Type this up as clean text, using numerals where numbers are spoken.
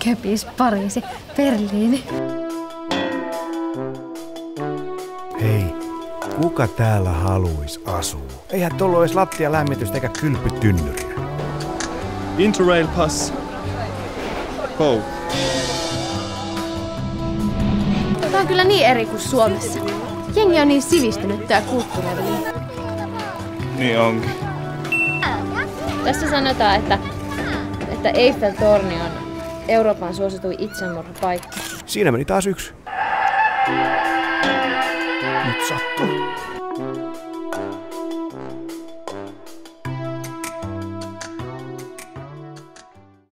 Köpis, Pariisi, Berliini. Hei, kuka täällä haluis asua? Eihän tuolla ole edes lattialämmitystä eikä kylpytynnyriä. Interrail pass. Go. Tämä on kyllä niin eri kuin Suomessa. Jengi on niin sivistynyttä ja kulttuurillinen. Niin onkin. Tässä sanotaan, että Eiffel-torni on Euroopan suosituin itsemurhapaikka. Siinä meni taas yksi. Nyt sattuu.